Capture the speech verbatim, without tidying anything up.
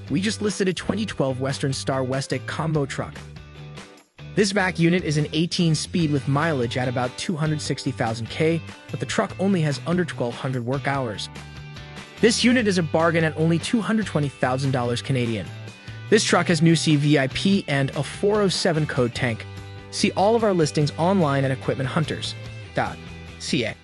we just listed a twenty twelve Western Star Westech Combo truck. This vac unit is an eighteen speed with mileage at about two hundred sixty thousand K, but the truck only has under twelve hundred work hours. This unit is a bargain at only two hundred twenty thousand dollars Canadian. This truck has new C V I P and a four oh seven code tank. See all of our listings online at equipment hunters dot C A.